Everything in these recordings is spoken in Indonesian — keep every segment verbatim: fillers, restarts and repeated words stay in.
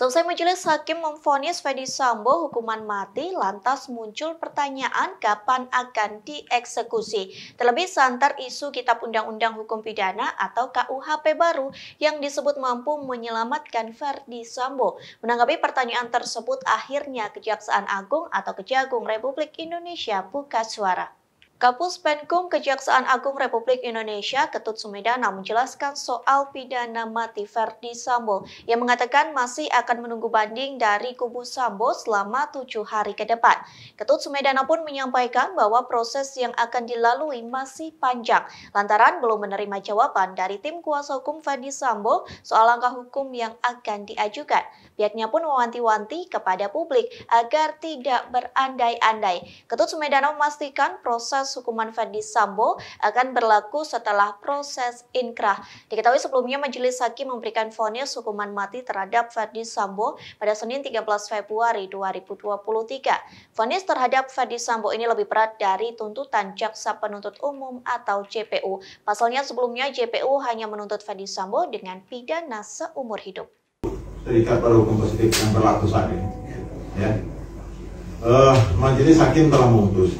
Selesai majelis hakim memvonis Ferdy Sambo hukuman mati, lantas muncul pertanyaan kapan akan dieksekusi. Terlebih santer isu Kitab Undang-Undang Hukum Pidana atau K U H P baru yang disebut mampu menyelamatkan Ferdy Sambo. Menanggapi pertanyaan tersebut, akhirnya Kejaksaan Agung atau Kejagung Republik Indonesia buka suara. Kapus Penkum Kejaksaan Agung Republik Indonesia Ketut Sumedana menjelaskan soal pidana mati Ferdy Sambo yang mengatakan masih akan menunggu banding dari kubu Sambo selama tujuh hari ke depan. Ketut Sumedana pun menyampaikan bahwa proses yang akan dilalui masih panjang lantaran belum menerima jawaban dari tim kuasa hukum Ferdy Sambo soal langkah hukum yang akan diajukan. Pihaknya pun mewanti-wanti kepada publik agar tidak berandai-andai. Ketut Sumedana memastikan proses hukuman Ferdy Sambo akan berlaku setelah proses inkrah. Diketahui sebelumnya Majelis Hakim memberikan vonis hukuman mati terhadap Ferdy Sambo pada Senin tiga belas Februari dua ribu dua puluh tiga. Vonis terhadap Ferdy Sambo ini lebih berat dari tuntutan Jaksa Penuntut Umum atau J P U. Pasalnya sebelumnya J P U hanya menuntut Ferdy Sambo dengan pidana seumur hidup. Terikat pada hukum positif yang berlaku saat ini. Ya. Uh, Majelis Hakim telah memutus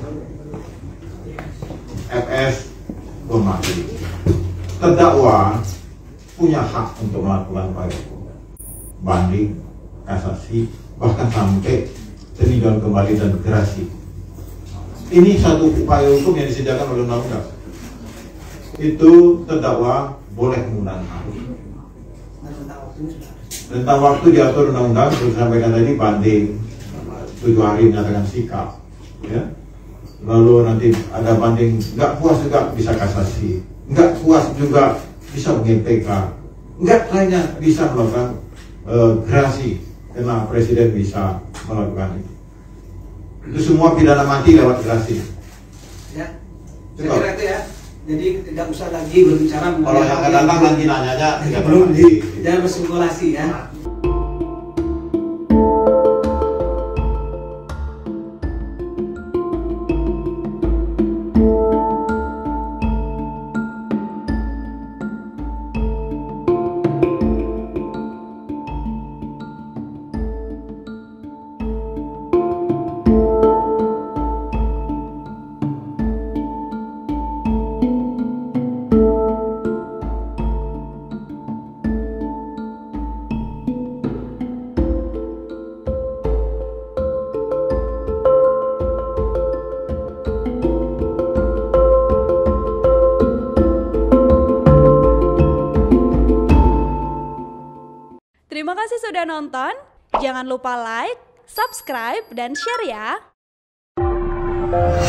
F S hukuman mati. Terdakwa punya hak untuk melakukan upaya hukum, banding, kasasi, bahkan sampai peninjauan kembali dan gerasi. Ini satu upaya hukum yang disediakan oleh undang-undang. Itu terdakwa boleh menggunakan hak. Tentang waktu diatur undang-undang, seperti sampaikan tadi, banding tujuh hari menyatakan sikap, ya. Lalu nanti ada banding, nggak puas juga bisa kasasi, nggak puas juga bisa meng P K, nggak lainnya bisa melakukan uh, gerasi, karena presiden bisa melakukan itu. Itu semua pidana mati lewat gerasi. Ya, saya kira itu ya. Jadi tidak usah lagi berbicara. Kalau yang akan datang nanti nanyanya tidak belum di. Jangan berspekulasi ya. Terima kasih sudah nonton. Jangan lupa like, subscribe, dan share ya.